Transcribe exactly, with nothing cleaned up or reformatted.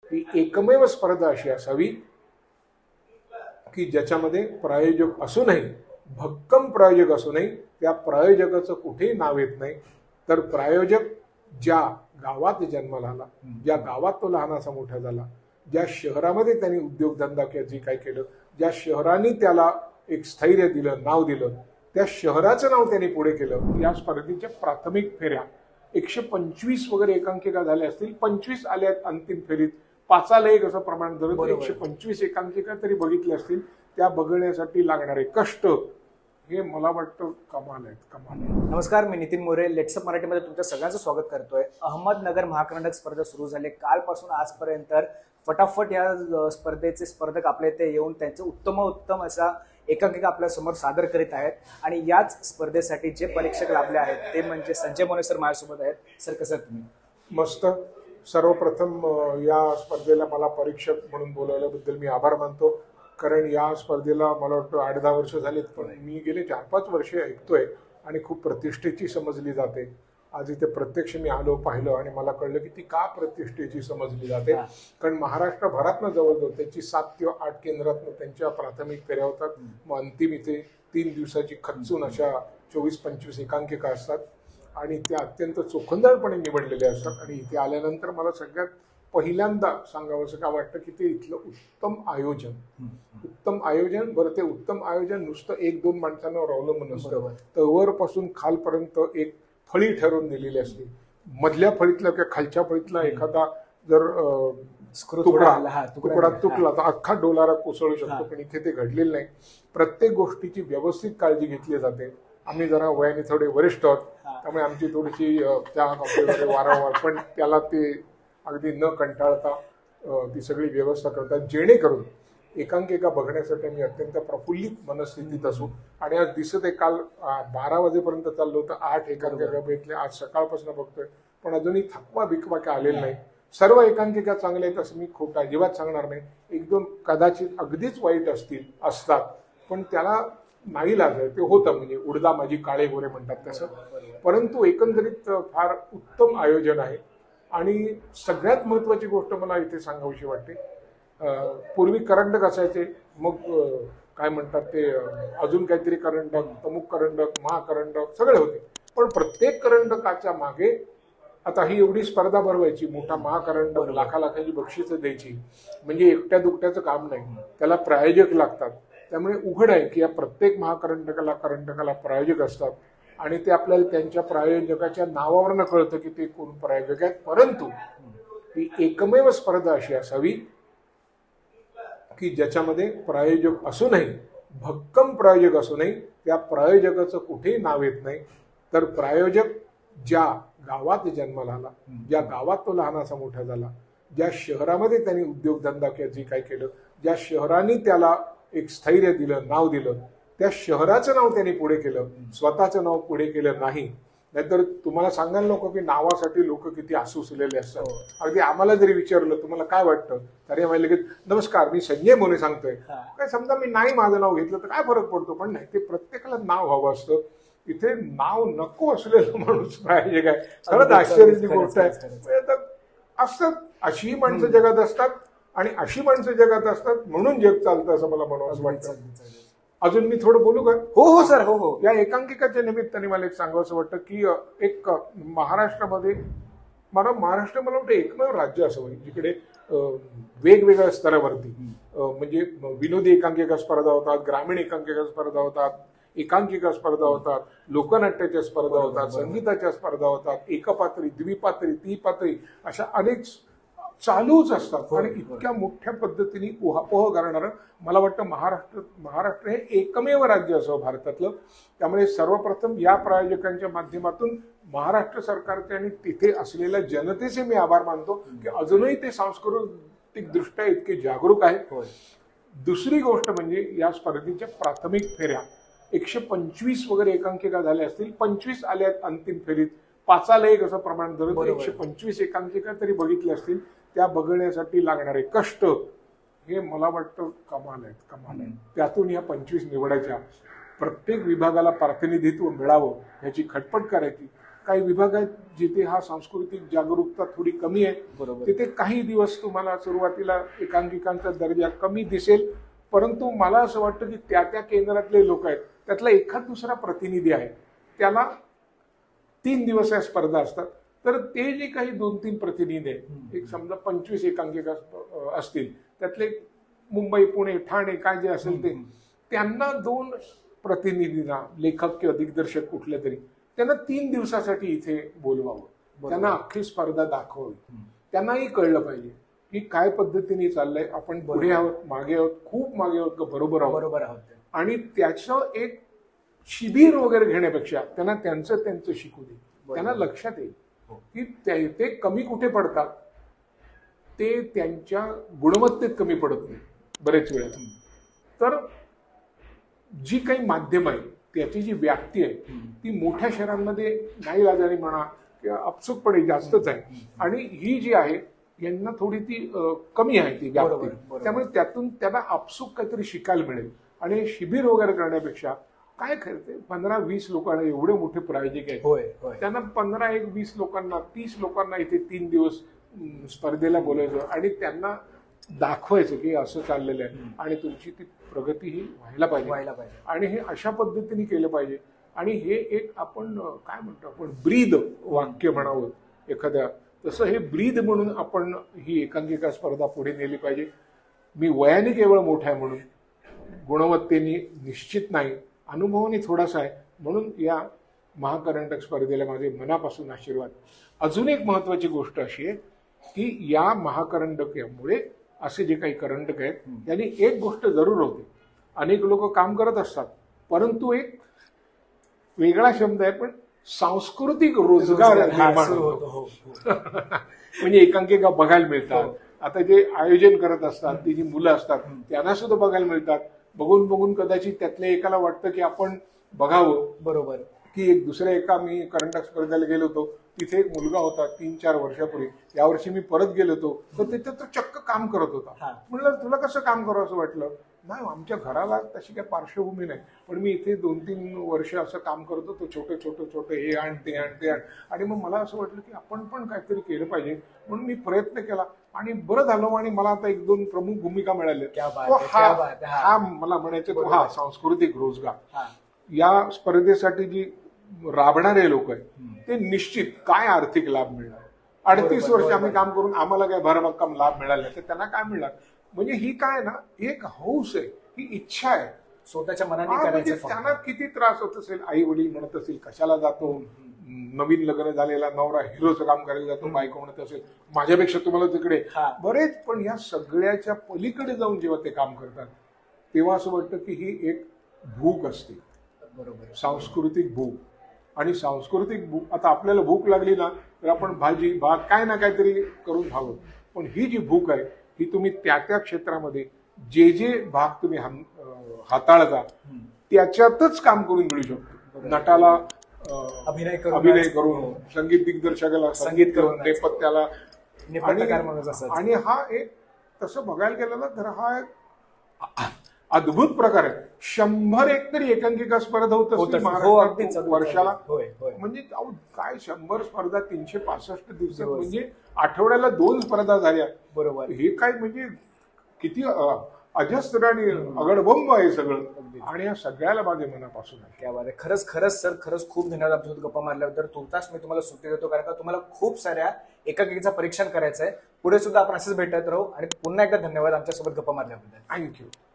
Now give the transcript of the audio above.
ती एकमेव स्पर्धा अशी असावी की ज्याच्यामध्ये प्रायोजक असूनही, भक्कम प्रायोजक असूनही त्या प्रायोजकाचं कुठेही नाव येत नाही. तर प्रायोजक ज्या गावात जन्माला आला, ज्या गावात तो लहानाचा मोठा झाला, ज्या शहरामध्ये त्यांनी उद्योगधंदा किंवा जे काही केलं, ज्या शहरांनी त्याला एक स्थैर्य दिलं, नाव दिलं, त्या शहराचं नाव त्यांनी पुढे केलं. या स्पर्धेच्या प्राथमिक फेऱ्या एकशे पंचवीस वगैरे एकांकिका झाल्या असतील, पंचवीस आल्या अंतिम फेरीत, पाचाला एक असं प्रमाण धरत एकशे पंचवीस एकांकिका तरी बघितल्या असतील. त्या बघण्यासाठी लागणारे कष्ट हे मला वाटतं कमाल आहेत, कमाल आहे. नमस्कार, मी नितीन मोरे. लेट्सअप मराठीमध्ये तुमचं सगळ्यांचं स्वागत करतोय. अहमदनगर महाकर्नाटक स्पर्धा सुरू झाली. कालपासून आजपर्यंत फटाफट या स्पर्धेचे स्पर्धक आपल्या इथे येऊन त्यांचे उत्तम उत्तम असा एकांकिका आपल्या समोर सादर करीत आहेत. आणि याच स्पर्धेसाठी जे परीक्षक लाभले आहेत ते म्हणजे संजय मोरे सर माझ्यासोबत आहेत. सर, कसं तुम्ही? मस्त. सर्वप्रथम या स्पर्धेला मला परीक्षक म्हणून बोलवल्याबद्दल मी आभार मानतो. कारण या स्पर्धेला मला वाटतं आठ दहा वर्ष झालीत, पण मी गेले चार पाच वर्षे ऐकतोय आणि खूप प्रतिष्ठेची समजली जाते. आज इथे प्रत्यक्ष मी आलो, पाहिलं आणि मला कळलं की ती का प्रतिष्ठेची समजली जाते. कारण महाराष्ट्रभरातनं जवळजवळ त्याची सात किंवा आठ केंद्रातनं त्यांच्या प्राथमिक फेऱ्या होतात. मग अंतिम इथे तीन दिवसाची खचून अशा चोवीस पंचवीस एकांकिका असतात आणि त्या अत्यंत चोखंदळपणे निवडलेल्या असतात. आणि इथे आल्यानंतर मला सगळ्यात पहिल्यांदा सांगावं असं का वाटतं की ते इथलं उत्तम आयोजन, उत्तम आयोजन. बरं, ते उत्तम आयोजन नुसतं एक दोन माणसांवर अवलंबून नसतं, तर वरपासून खालपर्यंत एक फळी ठरवून दिलेली असते. मधल्या फळीतला किंवा खालच्या फळीतला एखादा जर तुकडा तुकडा तुटला तर अख्खा डोलारा कोसळू शकतो. पण इथे ते घडलेलं नाही. प्रत्येक गोष्टीची व्यवस्थित काळजी घेतली जाते. आम्ही जरा वयाने थोडे वरिष्ठ आहोत, त्यामुळे आमची थोडीशी त्या वारंवार, पण त्याला ते अगदी न कंटाळता ती सगळी व्यवस्था करतात, जेणेकरून एकांकिका बघण्यासाठी मी अत्यंत प्रफुल्लित मनस्थितीत असू. आणि आज दिसत आहे, काल बारा वाजेपर्यंत चाललो होतं, आठ एकांकिका भेटले. आज सकाळपासून बघतोय, पण अजूनही थकवा बिकवा काय आलेला नाही. सर्व एकांकिका चांगल्या आहेत असं मी खोटं अजिबात सांगणार नाही. एक दोन कदाचित अगदीच वाईट असतील, असतात, पण त्याला नाही लागलं ते होतं. म्हणजे उडदा माझी काळे गोरे म्हणतात तसं. परंतु एकंदरीत फार उत्तम आयोजन आहे. आणि सगळ्यात महत्वाची गोष्ट मला इथे सांगावीशी वाटते, पूर्वी करंडक असायचे, मग काय म्हणतात ते अजून काहीतरी करंडक, तमुक करंडक, महाकरंडक सगळे होते. पण प्रत्येक करंडकाच्या मागे आता ही एवढी स्पर्धा भरवायची, मोठा महाकरंडक, लाखा लाखाची बक्षिसं द्यायची, म्हणजे एकट्या दुकट्याचं काम नाही, त्याला प्रायोजक लागतात. त्यामुळे उघड आहे की या प्रत्येक महाकरंडकाला करंडकाला प्रायोजक असतात आणि ते आपल्याला त्यांच्या प्रायोजकाच्या नावावरनं कळतं की ते कोण प्रायोजक आहेत. परंतु ही एकमेव स्पर्धा अशी असावी की ज्याच्यामध्ये प्रायोजक असूनही, भक्कम प्रायोजक असूनही त्या प्रायोजकाचं कुठेही नाव येत नाही. तर प्रायोजक ज्या गावात जन्माला आला, ज्या गावात तो लहानाचा मोठा झाला, ज्या शहरामध्ये त्यांनी उद्योगधंदा किंवा जे काही केलं, ज्या शहरांनी त्याला एक स्थैर्य दिलं, नाव दिलं, त्या शहराचं नाव त्यांनी पुढे केलं, स्वतःचं नाव पुढे केलं नाही. नाहीतर तुम्हाला सांगायला नको की नावासाठी लोक किती आसुसलेले असतात. अगदी आम्हाला जरी विचारलं तुम्हाला काय वाटतं, तरी आम्हाला लगेच नमस्कार मी संजय मोरे सांगतोय. काय समजा मी नाही माझं नाव घेतलं तर काय फरक पडतो, पण नाही, ते प्रत्येकाला नाव हवं असतं. इथे नाव नको असलेलं माणूस प्रायोजक आहे. खरंच आश्चर्याची गोष्ट आहे. असतात अशी माणसं जगात असतात आणि अशी माणसं जगात असतात म्हणून जग चालतं असं मला म्हणून असं वाटतं. अजून मी थोडं बोलू का? हो हो सर, हो हो. या एकांकिकाच्या निमित्ताने मला एक सांगावंसं वाटतं की एक महाराष्ट्रामध्ये, मला महाराष्ट्र मला वाटतं एकमेव राज्य असावं जिकडे वेगवेगळ्या स्तरावरती म्हणजे विनोदी एकांकिका स्पर्धा होतात, ग्रामीण एकांकिका स्पर्धा होतात, एकांकिका स्पर्धा होतात, लोकनाट्याच्या स्पर्धा होतात, संगीताच्या स्पर्धा होतात, एकपात्री, द्विपात्री, त्रिपात्री अशा अनेक चालूच असतात. आणि इतक्या मोठ्या पद्धतीने उहापोह करणारं मला वाटतं महाराष्ट्र महाराष्ट्र हे एकमेव राज्य असावं भारतातलं. त्यामुळे सर्वप्रथम या प्रायोजकांच्या माध्यमातून महाराष्ट्र सरकारचे आणि तिथे असलेल्या जनतेचे मी आभार मानतो की अजूनही ते सांस्कृतिक दृष्ट्या इतके जागरूक आहेत. दुसरी गोष्ट म्हणजे या स्पर्धेच्या प्राथमिक फेऱ्या एकशे पंचवीस वगैरे एकांकिका झाल्या असतील, पंचवीस आल्या अंतिम फेरीत, पाचाला एक असं प्रमाण धरत एकशे पंचवीस एकांकिका तरी बघितल्या असतील. त्या बघण्यासाठी लागणारे कष्ट हे मला वाटतं कमाल आहेत, कमाल आहेत. त्यातून या पंचवीस निवडायच्या, प्रत्येक विभागाला प्रातिनिधित्व मिळावं ह्याची खटपट करायची. काही विभाग आहेत जिथे हा सांस्कृतिक जागरूकता थोडी कमी आहे. बरोबर. तिथे काही दिवस तुम्हाला सुरुवातीला एकांकिकांचा दर्जा कमी दिसेल, परंतु मला असं वाटतं की त्या त्या केंद्रातले लोक आहेत त्यातला एखाद दुसरा प्रतिनिधी आहे, त्याला तीन दिवस या स्पर्धा असतात. तर ते जे काही दोन तीन प्रतिनिधी आहेत, एक समजा पंचवीस एकांकिका असतील, त्यातले मुंबई पुणे ठाणे काय जे असेल ते, त्यांना दोन प्रतिनिधींना, लेखक किंवा दिग्दर्शक कुठले तरी, त्यांना तीन दिवसासाठी इथे बोलवावं, त्यांना अख्खी स्पर्धा दाखवावी. त्यांनाही कळलं पाहिजे की काय पद्धतीने चाललंय, आपण पुढे आहोत, मागे आहोत, खूप मागे आहोत का बरोबर आहोत. बरोबर आहोत. आणि त्याचं एक शिबिर वगैरे घेण्यापेक्षा त्यांना त्यांचं त्यांचं शिकू दे. त्यांना लक्षात येईल की ते कमी कुठे पडतात, ते त्यांच्या गुणवत्तेत कमी पडत नाही बरेच वेळेला. तर जी काही माध्यम आहे त्याची जी व्याप्ती आहे ती मोठ्या शहरांमध्ये नाईलाजाने म्हणा किंवा अपसूकपणे जास्तच आहे, आणि ही जी आहे यांना थोडी ती कमी आहे ती व्याप्ती. त्यामुळे त्यातून त्यांना अपसूक काहीतरी शिकायला मिळेल. आणि शिबिर वगैरे करण्यापेक्षा काय करते, पंधरा वीस लोकांना एवढे मोठे प्रायोजक आहेत, त्यांना पंधरा एक वीस लोकांना तीस लोकांना इथे तीन दिवस स्पर्धेला बोलायचं आणि त्यांना दाखवायचं की असं चाललेलं आहे आणि तुमची ती प्रगती ही व्हायला पाहिजे व्हायला पाहिजे आणि हे अशा पद्धतीने केलं पाहिजे. आणि हे एक आपण काय म्हणतो, आपण ब्रीद वाक्य म्हणावं एखाद्या, तसं हे ब्रीद म्हणून आपण ही एकांकिका स्पर्धा पुढे नेली पाहिजे. मी वयाने केवळ मोठा आहे म्हणून, गुणवत्तेने निश्चित नाही, अनुभवाने थोडासा आहे म्हणून या महाकरंडक स्पर्धेला माझे मनापासून आशीर्वाद. अजून एक महत्वाची गोष्ट अशी आहे की या महाकरंडकामुळे असे जे काही करंडक आहेत त्यांनी एक गोष्ट जरूर होते, अनेक लोक काम करत असतात, परंतु एक वेगळा शब्द आहे पण सांस्कृतिक रोजगार निर्माण होतो. म्हणजे एकांकिका बघायला मिळतात. आता जे आयोजन करत असतात ती जी मुलं असतात त्यांना सुद्धा बघायला मिळतात. बघून बघून कदाचित त्यातल्या एकाला वाटतं की आपण बघावं. बरोबर. की एक दुसऱ्या एका मी करंडक स्पर्धेला गेलो होतो, तिथे एक मुलगा होता तीन चार वर्षापूर्वी, यावर्षी मी परत गेलो होतो तर तिथे तो चक्क काम करत होता. म्हणलं तुला कसं काम करावं असं वाटलं? नाही, आमच्या घराला तशी काही पार्श्वभूमी नाही, पण मी इथे दोन तीन वर्ष असं काम करत होतो, छोटे छोटे छोटे हे आण ते आण ते आण, आणि मग मला असं वाटलं की आपण पण काहीतरी केलं पाहिजे म्हणून मी प्रयत्न केला आणि बरं झालं. आणि मला आता एक दोन प्रमुख भूमिका मिळाल्या. हा मला म्हणायचं तो हा सांस्कृतिक रोजगार. या स्पर्धेसाठी जी राबणारे लोक आहेत ते निश्चित काय आर्थिक लाभ मिळणार. अडतीस वर्ष आम्ही काम करून आम्हाला काय भरभक्कम लाभ मिळाले तर त्यांना काय मिळणार? म्हणजे ही काय ना, एक हौस आहे, ही इच्छा आहे स्वतःच्या मनाने करायचं. त्यांना किती त्रास होत असेल, आई वडील म्हणत असेल कशाला जातो, नवीन लग्न झालेला नवरा हिरोचं काम करायला जातो, बायको म्हणत असेल माझ्यापेक्षा तुम्हाला तिकडे बरेच. पण या सगळ्याच्या पलीकडे जाऊन जेव्हा ते काम करतात तेव्हा असं वाटतं की ही एक भूक असते. बरोबर. सांस्कृतिक भूक. आणि सांस्कृतिक भूक, आता आपल्याला भूक लागली ना तर आपण भाजी भात काय ना काहीतरी करून खावं, पण ही जी भूक आहे ही तुम्ही त्या त्या क्षेत्रामध्ये जे जे भाग तुम्ही हाताळता त्याच्यातच काम करून मिळू शकतो. नटाला अभिनय करून, अभिनय करून, संगीत दिग्दर्शकाला संगीत करून, नेपथ्याला, आणि हा एक तसं बघायला गेलं ना तर हा एक अद्भुत प्रकार आहे. शंभर एक तरी एकांकिका स्पर्धा होत असते महाराष्ट्रात वर्षाला. म्हणजे काय शंभर स्पर्धा तीनशे पासष्ट दिवसात, म्हणजे आठवड्याला दोन स्पर्धा झाल्या. बरोबर. हे काय म्हणजे किती अजस्त्र आणि अगडबंब आहे सगळं, आणि या सगळ्याला माझे मनापासून आहे. क्या बात आहे. खरंच खरंच सर, खरंच खूप धन्यवाद आमच्यासोबत गप्पा मारल्याबद्दल. तुर्तास मी तुम्हाला सुट्टी देतो कारण का तुम्हाला खूप साऱ्या एकांकिकेचं परीक्षण करायचं आहे. पुढे सुद्धा आपण असेच भेटत राहू, आणि पुन्हा एकदा धन्यवाद आमच्यासोबत गप्पा मारल्याबद्दल. थँक्यू.